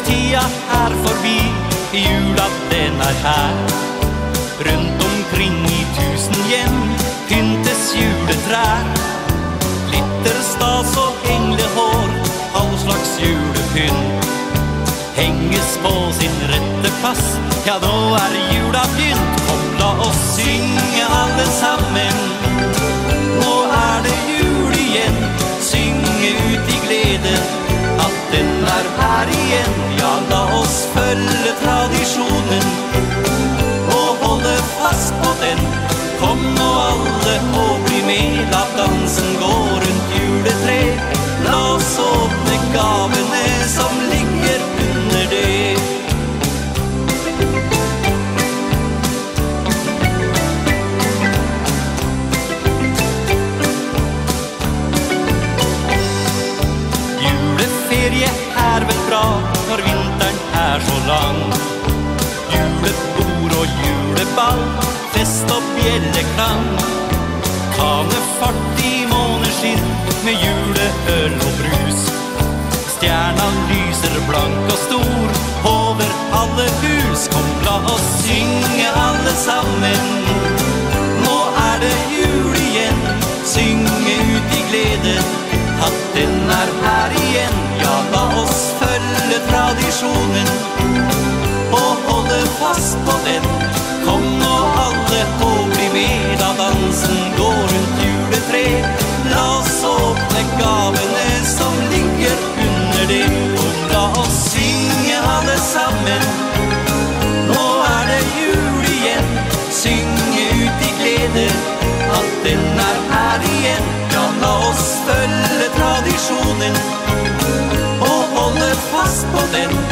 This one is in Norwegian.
Adventstida forbi, jula den her. Rundt omkring I 1000 hjem pyntes juletrær. Glitter, stas og englehår, all slags julepynt henges på sin rette plass. Ja, nå jula begynt. Kom, la oss synge alle sammen. Nå det jul igjen. Synge ut I glede at den her igjen. Ja, la oss følge tradisjonen og holde fast på den. Kom nå alle og bli med. La dansen gå rundt juletre. La oss åpne gavene som ligger under det. Juleferie vel bra når vinteren så lang. Julebord og juleball, fest og bjelleklang. Kanefart I måneskinn med juleøl og brus. Stjerna lyser blank og stor over alle hus. Kom, la oss synge alle sammen. Nå det jul igjen. Synge ut I glede at den her igjen. Ja, la oss følge tradisjonen og holde fast på den. Kom nå alle og bli med. Da dansen går rundt juletre. La oss åpne gavene som ligger under det. Og la oss synge alle sammen. Nå det jul igjen. Synge ut I glede at den her igjen. Ja, la oss følge tradisjonen og holde fast på den.